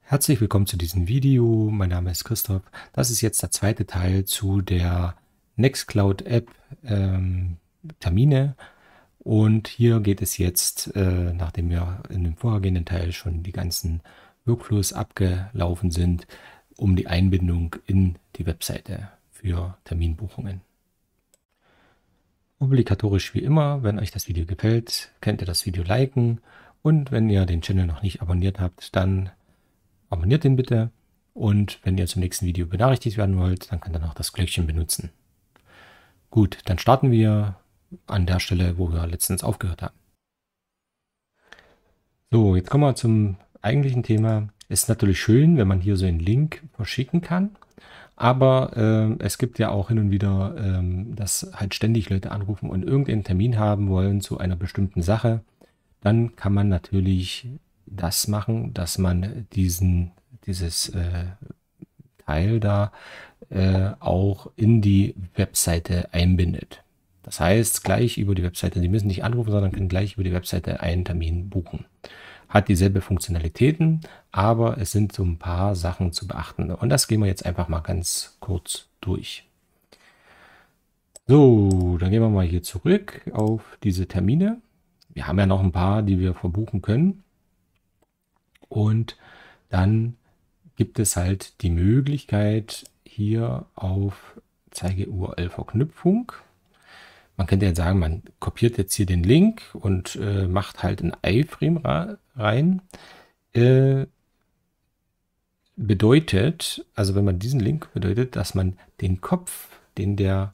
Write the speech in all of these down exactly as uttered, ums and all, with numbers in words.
Herzlich willkommen zu diesem Video. Mein Name ist Christoph. Das ist jetzt der zweite Teil zu der Nextcloud-App ähm, Termine. Und hier geht es jetzt, äh, nachdem wir in dem vorhergehenden Teil schon die ganzen Workflows abgelaufen sind, um die Einbindung in die Webseite für Terminbuchungen. Obligatorisch wie immer, wenn euch das Video gefällt, könnt ihr das Video liken. Und wenn ihr den Channel noch nicht abonniert habt, dann abonniert den bitte, und wenn ihr zum nächsten Video benachrichtigt werden wollt, dann könnt ihr noch das Glöckchen benutzen. Gut, dann starten wir an der Stelle, wo wir letztens aufgehört haben. So, jetzt kommen wir zum eigentlichen Thema. Es ist natürlich schön, wenn man hier so einen Link verschicken kann, aber äh, es gibt ja auch hin und wieder, äh, dass halt ständig Leute anrufen und irgendeinen Termin haben wollen zu einer bestimmten Sache. Dann kann man natürlich das machen, dass man diesen, dieses äh, Teil da äh, auch in die Webseite einbindet. Das heißt, gleich über die Webseite, Sie müssen nicht anrufen, sondern können gleich über die Webseite einen Termin buchen. Hat dieselbe Funktionalitäten, aber es sind so ein paar Sachen zu beachten. Und das gehen wir jetzt einfach mal ganz kurz durch. So, dann gehen wir mal hier zurück auf diese Termine. Wir haben ja noch ein paar, die wir verbuchen können. Und dann gibt es halt die Möglichkeit hier auf Zeige U R L-Verknüpfung. Man könnte jetzt sagen, man kopiert jetzt hier den Link und äh, macht halt ein iframe rein. Äh, bedeutet, also wenn man diesen Link bedeutet, dass man den Kopf, den der,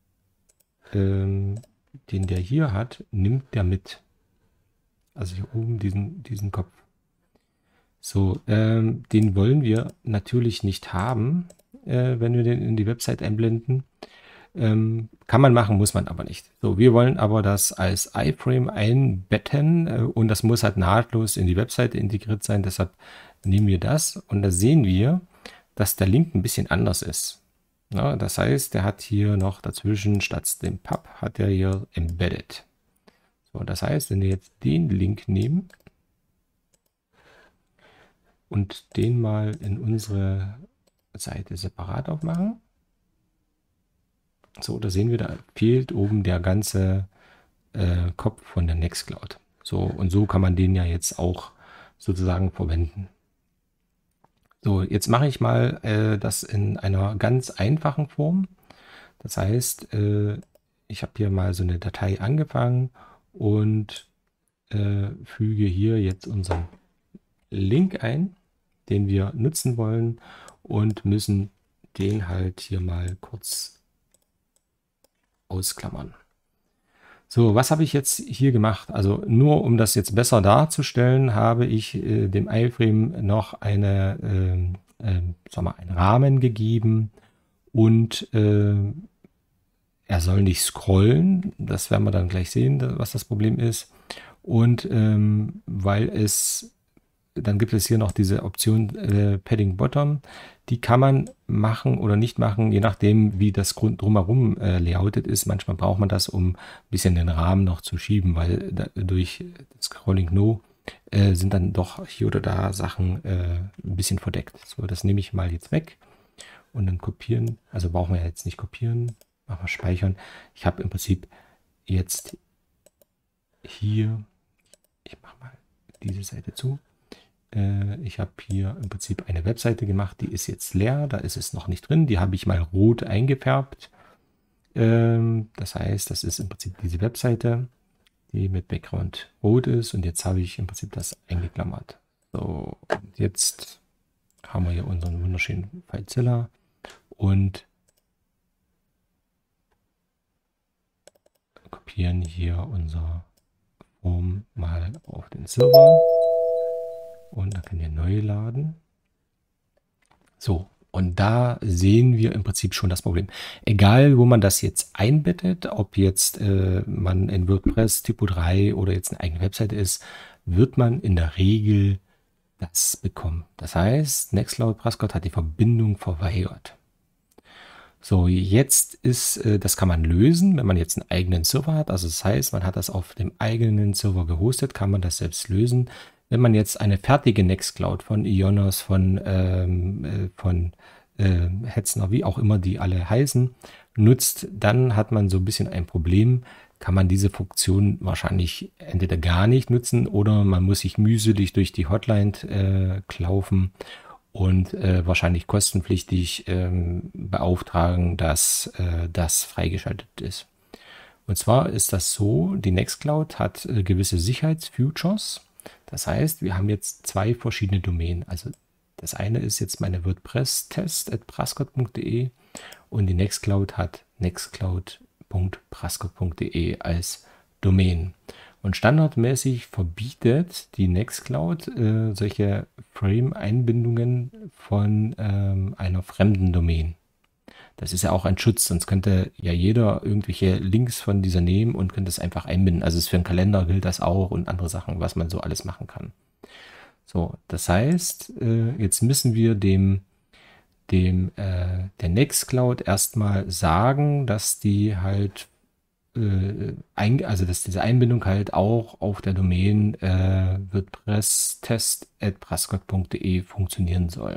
ähm, den der hier hat, nimmt der mit. Also hier oben diesen, diesen Kopf. So, ähm, den wollen wir natürlich nicht haben, äh, wenn wir den in die Website einblenden. Ähm, kann man machen, muss man aber nicht. So, wir wollen aber das als iframe einbetten, äh, und das muss halt nahtlos in die Webseite integriert sein. Deshalb nehmen wir das, und da sehen wir, dass der Link ein bisschen anders ist. Ja, das heißt, der hat hier noch dazwischen, statt dem Pub, hat er hier embedded. So, das heißt, wenn wir jetzt den Link nehmen und den mal in unsere Seite separat aufmachen. So, da sehen wir, da fehlt oben der ganze äh, Kopf von der Nextcloud. So, und so kann man den ja jetzt auch sozusagen verwenden. So, jetzt mache ich mal äh, das in einer ganz einfachen Form. Das heißt, äh, ich habe hier mal so eine Datei angefangen und äh, füge hier jetzt unseren Link ein, den wir nutzen wollen, und müssen den halt hier mal kurz ausklammern. So, was habe ich jetzt hier gemacht? Also nur um das jetzt besser darzustellen, habe ich äh, dem iframe noch eine, äh, äh, sag mal, einen Rahmen gegeben, und äh, er soll nicht scrollen. Das werden wir dann gleich sehen, was das Problem ist. Und ähm, weil es dann gibt es hier noch diese Option äh, Padding Bottom. Die kann man machen oder nicht machen, je nachdem, wie das Grund drumherum äh, layoutet ist. Manchmal braucht man das, um ein bisschen den Rahmen noch zu schieben, weil da, durch Scrolling No äh, sind dann doch hier oder da Sachen äh, ein bisschen verdeckt. So, das nehme ich mal jetzt weg und dann kopieren. Also brauchen wir ja jetzt nicht kopieren, machen wir speichern. Ich habe im Prinzip jetzt hier, ich mache mal diese Seite zu. Ich habe hier im Prinzip eine Webseite gemacht, die ist jetzt leer, da ist es noch nicht drin. Die habe ich mal rot eingefärbt. Das heißt, das ist im Prinzip diese Webseite, die mit Background rot ist, und jetzt habe ich im Prinzip das eingeklammert. So, und jetzt haben wir hier unseren wunderschönen FileZilla und kopieren hier unser Form mal auf den Server. Und dann können wir neu laden. So, und da sehen wir im Prinzip schon das Problem. Egal, wo man das jetzt einbettet, ob jetzt äh, man in WordPress Typo drei oder jetzt eine eigene Webseite ist, wird man in der Regel das bekommen. Das heißt, Nextcloud Prescott hat die Verbindung verweigert. So, jetzt ist, äh, das kann man lösen, wenn man jetzt einen eigenen Server hat. Also das heißt, man hat das auf dem eigenen Server gehostet, kann man das selbst lösen. wenn man jetzt eine fertige Nextcloud von Ionos, von, ähm, äh, von äh, Hetzner, wie auch immer die alle heißen, nutzt, dann hat man so ein bisschen ein Problem. Kann man diese Funktion wahrscheinlich entweder gar nicht nutzen oder man muss sich mühselig durch die Hotline äh, klaufen und äh, wahrscheinlich kostenpflichtig ähm, beauftragen, dass äh, das freigeschaltet ist. Und zwar ist das so, die Nextcloud hat äh, gewisse Sicherheitsfeatures. Das heißt, wir haben jetzt zwei verschiedene Domänen. Also das eine ist jetzt meine WordPress-Test at prascott punkt de und die Nextcloud hat nextcloud punkt prascott punkt de als Domain. Und standardmäßig verbietet die Nextcloud äh, solche Frame-Einbindungen von ähm, einer fremden Domain. Das ist ja auch ein Schutz, sonst könnte ja jeder irgendwelche Links von dieser nehmen und könnte es einfach einbinden. Also für einen Kalender gilt das auch und andere Sachen, was man so alles machen kann. So, das heißt, äh, jetzt müssen wir dem, dem äh, der Nextcloud erstmal sagen, dass die halt äh, ein, also dass diese Einbindung halt auch auf der Domain äh, WordPress-Test at prascott punkt de funktionieren soll.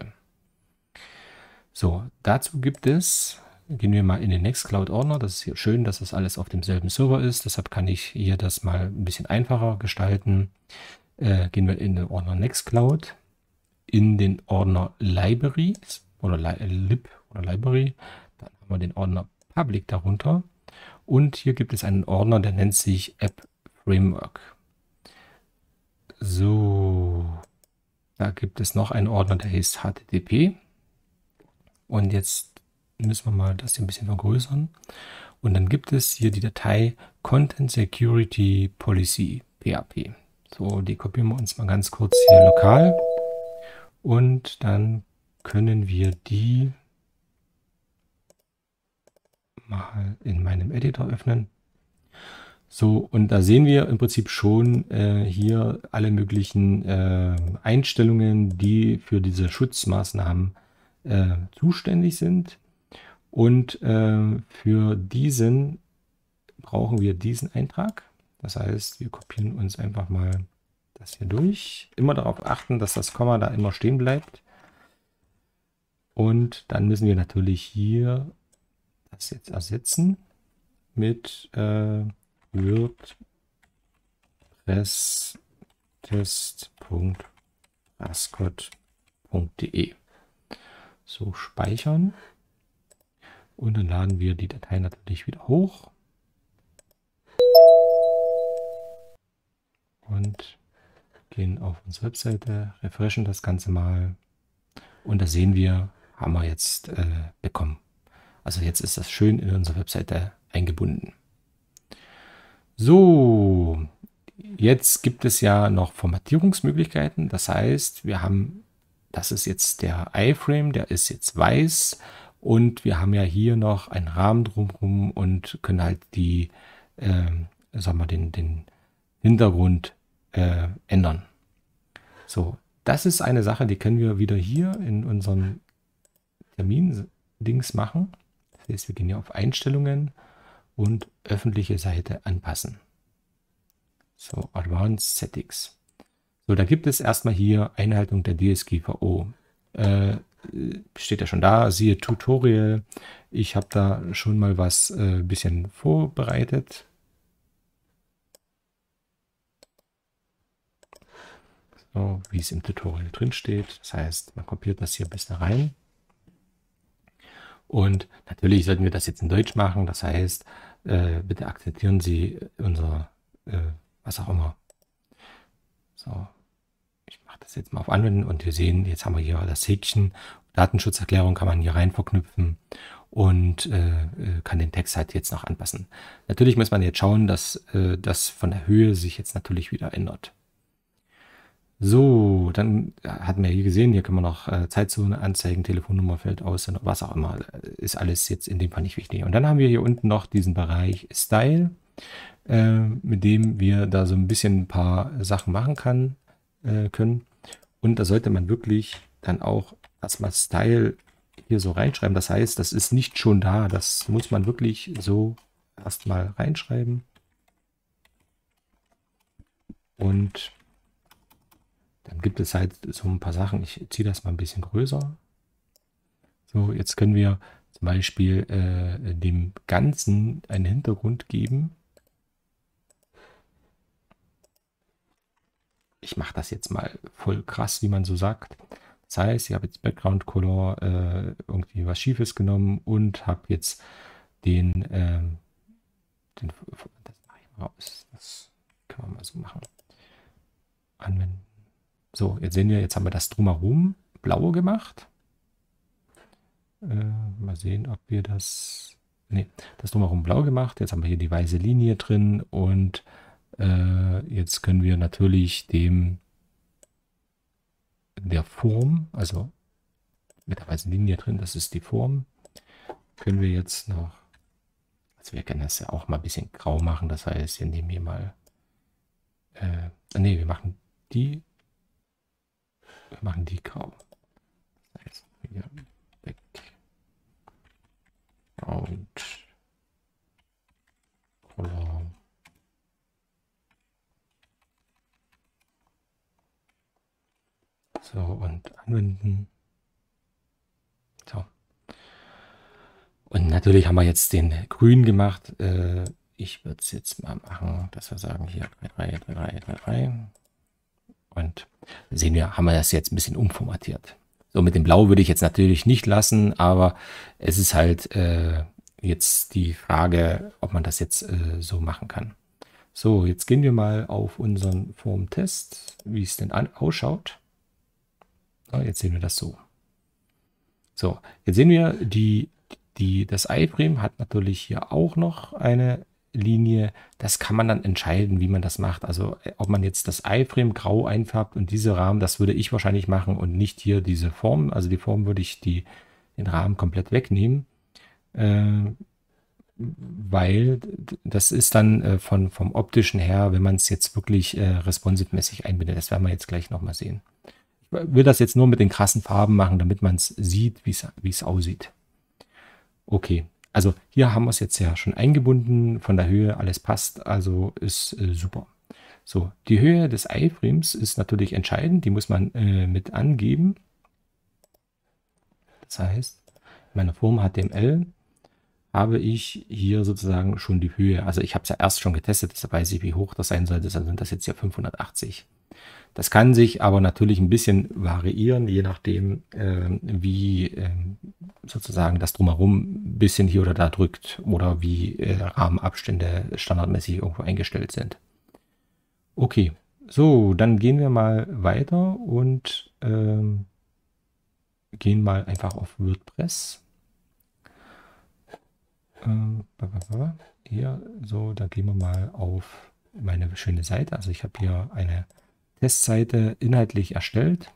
So, dazu gibt es, gehen wir mal in den Nextcloud-Ordner. Das ist hier schön, dass das alles auf demselben Server ist. Deshalb kann ich hier das mal ein bisschen einfacher gestalten. Äh, gehen wir in den Ordner Nextcloud, in den Ordner Libraries oder Li Lib oder Library. Dann haben wir den Ordner Public darunter. Und hier gibt es einen Ordner, der nennt sich App Framework. So, da gibt es noch einen Ordner, der heißt H T T P. Und jetzt müssen wir mal das hier ein bisschen vergrößern. Und dann gibt es hier die Datei Content Security Policy P H P. So, die kopieren wir uns mal ganz kurz hier lokal. Und dann können wir die mal in meinem Editor öffnen. So, und da sehen wir im Prinzip schon äh, hier alle möglichen äh, Einstellungen, die für diese Schutzmaßnahmen äh, zuständig sind. Und äh, für diesen brauchen wir diesen Eintrag. Das heißt, wir kopieren uns einfach mal das hier durch. Immer darauf achten, dass das Komma da immer stehen bleibt. Und dann müssen wir natürlich hier das jetzt ersetzen mit äh, WordPress-Test punkt prascott punkt de. So, speichern. Und dann laden wir die Datei natürlich wieder hoch. Und gehen auf unsere Webseite, refreshen das Ganze mal. Und da sehen wir, haben wir jetzt äh, bekommen. Also jetzt ist das schön in unsere Webseite eingebunden. So, jetzt gibt es ja noch Formatierungsmöglichkeiten. Das heißt, wir haben, das ist jetzt der iFrame, der ist jetzt weiß. Und wir haben ja hier noch einen Rahmen drumherum und können halt die, äh, sagen wir, den, den Hintergrund äh, ändern. So, das ist eine Sache, die können wir wieder hier in unseren Termin-Dings machen. Das heißt, wir gehen hier auf Einstellungen und öffentliche Seite anpassen. So, Advanced Settings. So, da gibt es erstmal hier Einhaltung der D S G V O. Äh, steht ja schon da, siehe Tutorial. Ich habe da schon mal was ein äh, bisschen vorbereitet. So, wie es im Tutorial drin steht. Das heißt, man kopiert das hier bis da rein. Und natürlich sollten wir das jetzt in Deutsch machen. Das heißt, äh, bitte akzeptieren Sie unser, äh, was auch immer. So, ich mache das jetzt mal auf Anwenden und wir sehen, jetzt haben wir hier das Häkchen. Datenschutzerklärung kann man hier rein verknüpfen und äh, kann den Text halt jetzt noch anpassen. Natürlich muss man jetzt schauen, dass äh, das von der Höhe sich jetzt natürlich wieder ändert. So, dann hatten wir hier gesehen, hier können wir noch äh, Zeitzone anzeigen, Telefonnummer fällt aus, was auch immer, ist alles jetzt in dem Fall nicht wichtig. Und dann haben wir hier unten noch diesen Bereich Style, äh, mit dem wir da so ein bisschen ein paar Sachen machen kann, äh, können. Und da sollte man wirklich dann auch erstmal Style hier so reinschreiben. Das heißt, das ist nicht schon da, das muss man wirklich so erstmal reinschreiben. Und gibt es halt so ein paar Sachen. Ich ziehe das mal ein bisschen größer. So, jetzt können wir zum Beispiel äh, dem Ganzen einen Hintergrund geben. Ich mache das jetzt mal voll krass, wie man so sagt. Das heißt, ich habe jetzt Background Color äh, irgendwie was Schiefes genommen und habe jetzt den, äh, den, das mache ich mal aus. Das kann man mal so machen. Anwenden. So, jetzt sehen wir, jetzt haben wir das drumherum blau gemacht. Äh, mal sehen, ob wir das, nee, das drumherum blau gemacht. Jetzt haben wir hier die weiße Linie drin und äh, jetzt können wir natürlich dem der Form, also mit der weißen Linie drin, das ist die Form, können wir jetzt noch, also wir können das ja auch mal ein bisschen grau machen, das heißt, wir nehmen hier mal, äh, nee, wir machen die, wir machen die grau. Das heißt, hier Background Color. So, und anwenden. So. Und natürlich haben wir jetzt den grün gemacht. Äh, ich würde es jetzt mal machen, dass wir sagen, hier drei drei, drei drei, drei drei. Und sehen wir, haben wir das jetzt ein bisschen umformatiert. So, mit dem Blau würde ich jetzt natürlich nicht lassen, aber es ist halt äh, jetzt die Frage, ob man das jetzt äh, so machen kann. So, jetzt gehen wir mal auf unseren Formtest, wie es denn an, ausschaut. So, jetzt sehen wir das so. So, jetzt sehen wir, die, die, das iFrame hat natürlich hier auch noch eine Linie. Das kann man dann entscheiden, wie man das macht. Also ob man jetzt das iFrame grau einfärbt und diese Rahmen, das würde ich wahrscheinlich machen und nicht hier diese Form. Also die Form würde ich die, den Rahmen komplett wegnehmen. Äh, weil das ist dann äh, von, vom optischen her, wenn man es jetzt wirklich äh, responsive-mäßig einbindet. Das werden wir jetzt gleich nochmal sehen. Ich will das jetzt nur mit den krassen Farben machen, damit man es sieht, wie es aussieht. Okay, also hier haben wir es jetzt ja schon eingebunden, von der Höhe alles passt, also ist äh, super. So, die Höhe des iFrames ist natürlich entscheidend, die muss man äh, mit angeben. Das heißt, in meiner Form H T M L habe ich hier sozusagen schon die Höhe. Also ich habe es ja erst schon getestet, deshalb weiß ich, wie hoch das sein sollte. Also sind das jetzt ja fünfhundertachtzig. Das kann sich aber natürlich ein bisschen variieren, je nachdem, äh, wie äh, sozusagen das Drumherum ein bisschen hier oder da drückt oder wie äh, Rahmenabstände standardmäßig irgendwo eingestellt sind. Okay, so, dann gehen wir mal weiter und ähm, gehen mal einfach auf WordPress. Ähm, hier, so, da gehen wir mal auf meine schöne Seite. Also ich habe hier eine Testseite inhaltlich erstellt.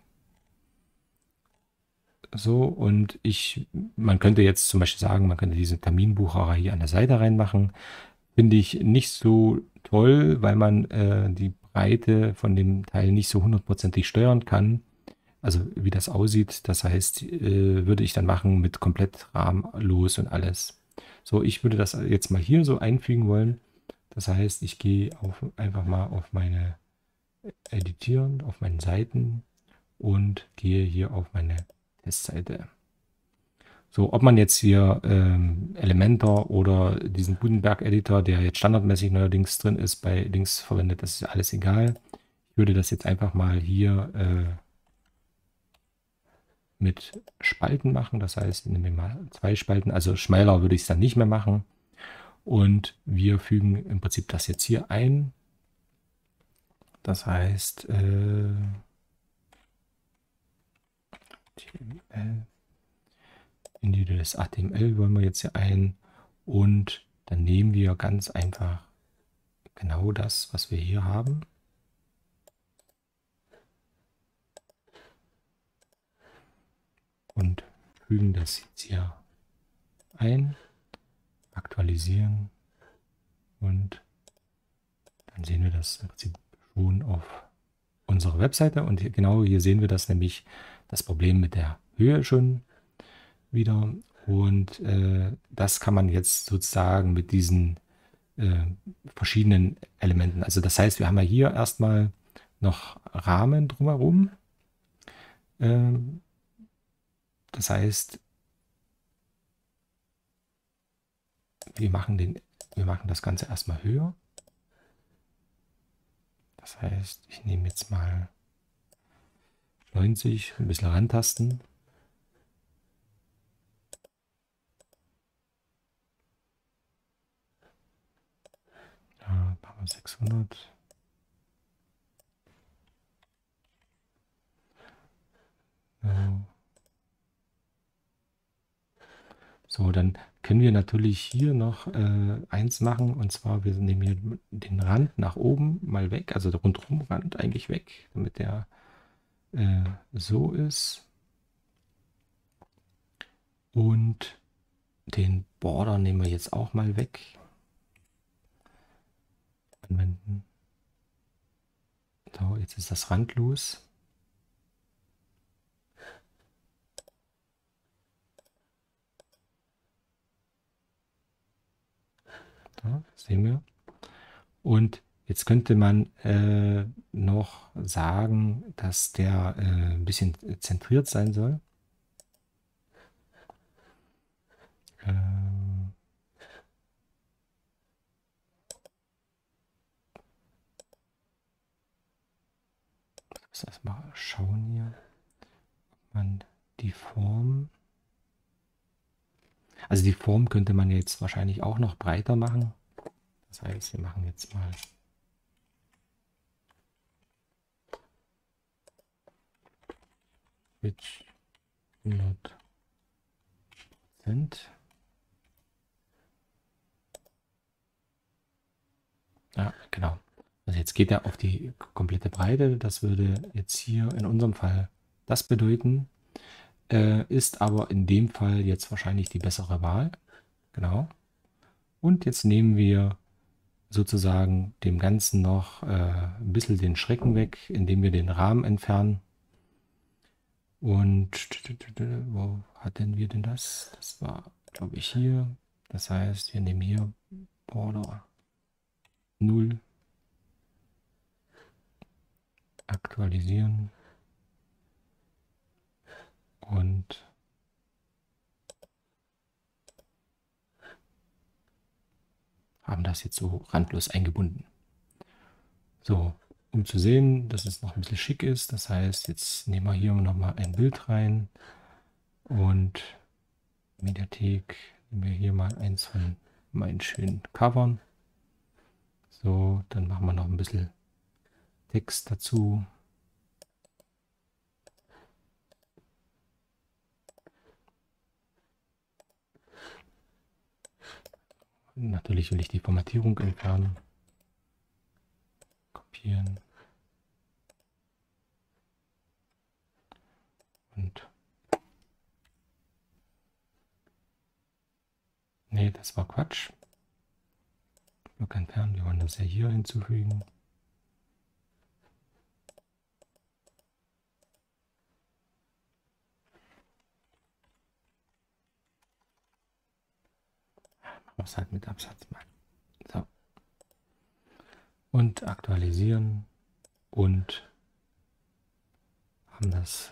So, und ich, man könnte jetzt zum Beispiel sagen, man könnte diese Terminbucherei hier an der Seite reinmachen. Finde ich nicht so toll, weil man äh, die Breite von dem Teil nicht so hundertprozentig steuern kann. Also wie das aussieht, das heißt, äh, würde ich dann machen mit komplett rahmenlos und alles. So, ich würde das jetzt mal hier so einfügen wollen. Das heißt, ich gehe auf, einfach mal auf meine Editieren, auf meinen Seiten und gehe hier auf meine Testseite. So, ob man jetzt hier ähm, Elementor oder diesen Gutenberg-Editor, der jetzt standardmäßig neuerdings drin ist, bei Links verwendet, das ist alles egal. Ich würde das jetzt einfach mal hier äh, mit Spalten machen. Das heißt, ich nehme mal zwei Spalten. Also schmaler würde ich es dann nicht mehr machen. Und wir fügen im Prinzip das jetzt hier ein. Das heißt, äh, individuelles H T M L wollen wir jetzt hier ein. Und dann nehmen wir ganz einfach genau das, was wir hier haben. Und fügen das jetzt hier ein, aktualisieren und dann sehen wir das im Prinzip schon auf unserer Webseite. Und hier, genau hier sehen wir das nämlich, das Problem mit der Höhe schon wieder. Und äh, das kann man jetzt sozusagen mit diesen äh, verschiedenen Elementen, also das heißt, wir haben ja hier erstmal noch Rahmen drumherum. Ähm, das heißt, wir machen, den, wir machen das Ganze erstmal höher. Das heißt, ich nehme jetzt mal neunzig, ein bisschen rantasten. Ja, machen wir sechshundert. Ja. So, dann können wir natürlich hier noch äh, eins machen, und zwar wir nehmen hier den Rand nach oben mal weg, also der rundherum Rand eigentlich weg, damit der äh, so ist. Und den Border nehmen wir jetzt auch mal weg. Anwenden. So, jetzt ist das Rand los. Da sehen wir. Und jetzt könnte man äh, noch sagen, dass der äh, ein bisschen zentriert sein soll. Ähm, ich muss erstmal schauen hier, ob man die Form. Also die Form könnte man jetzt wahrscheinlich auch noch breiter machen. Das heißt, wir machen jetzt mal Switch hundert Prozent. Ja, genau. Also jetzt geht er auf die komplette Breite. Das würde jetzt hier in unserem Fall das bedeuten. Äh, ist aber in dem Fall jetzt wahrscheinlich die bessere Wahl. Genau. Und jetzt nehmen wir sozusagen dem Ganzen noch äh, ein bisschen den Schrecken weg, indem wir den Rahmen entfernen. Und wo hatten wir denn das? Das war, glaube ich, hier. Das heißt, wir nehmen hier Border null, aktualisieren und haben das jetzt so randlos eingebunden. So, um zu sehen, dass es noch ein bisschen schick ist. Das heißt, jetzt nehmen wir hier nochmal ein Bild rein und Mediathek nehmen wir hier mal eins von meinen schönen Covern. So, dann machen wir noch ein bisschen Text dazu. Natürlich will ich die Formatierung entfernen. Kopieren. Und nee, das war Quatsch. Block entfernen. Wir wollen das ja hier hinzufügen. Machen wir es halt mit Absatz mal. So. Und aktualisieren und haben das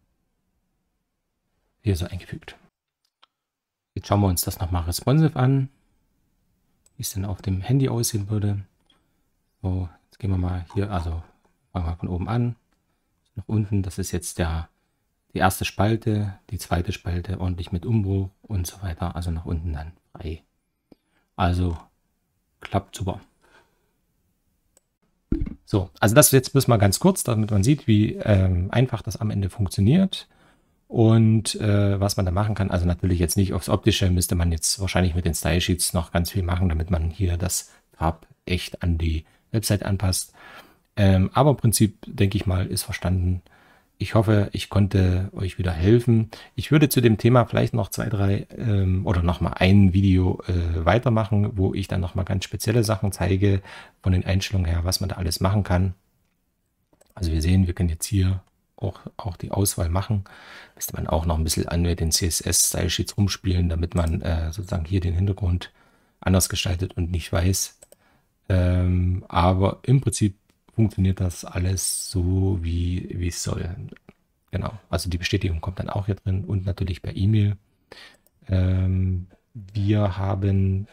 hier so eingefügt. Jetzt schauen wir uns das nochmal responsive an, wie es denn auf dem Handy aussehen würde. So, jetzt gehen wir mal hier, also fangen wir von oben an, nach unten. Das ist jetzt der, die erste Spalte, die zweite Spalte ordentlich mit Umbruch und so weiter. Also nach unten dann frei. Also klappt super. So, also das jetzt bloß mal ganz kurz, damit man sieht, wie ähm, einfach das am Ende funktioniert. Und äh, was man da machen kann, also natürlich jetzt nicht aufs Optische, müsste man jetzt wahrscheinlich mit den Style Sheets noch ganz viel machen, damit man hier das Farb echt an die Website anpasst. Ähm, aber im Prinzip, denke ich mal, ist verstanden. Ich hoffe, ich konnte euch wieder helfen. Ich würde zu dem Thema vielleicht noch zwei, drei ähm, oder noch mal ein Video äh, weitermachen, wo ich dann noch mal ganz spezielle Sachen zeige, von den Einstellungen her, was man da alles machen kann. Also wir sehen, wir können jetzt hier auch, auch die Auswahl machen. Müsste man auch noch ein bisschen an den C S S-Style-Sheets rumspielen, damit man äh, sozusagen hier den Hintergrund anders gestaltet und nicht weiß. Ähm, aber im Prinzip funktioniert das alles so, wie, wie es soll. Genau, also die Bestätigung kommt dann auch hier drin und natürlich per E-Mail. Ähm, wir haben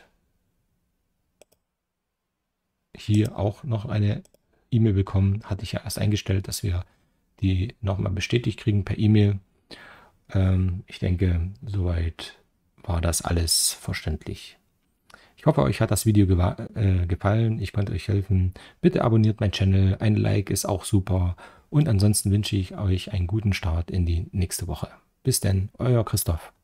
hier auch noch eine E-Mail bekommen. Hatte ich ja erst eingestellt, dass wir die nochmal bestätigt kriegen per E-Mail. Ähm, ich denke, soweit war das alles verständlich. Ich hoffe, euch hat das Video äh, gefallen. Ich konnte euch helfen. Bitte abonniert meinen Channel. Ein Like ist auch super. Und ansonsten wünsche ich euch einen guten Start in die nächste Woche. Bis denn, euer Christoph.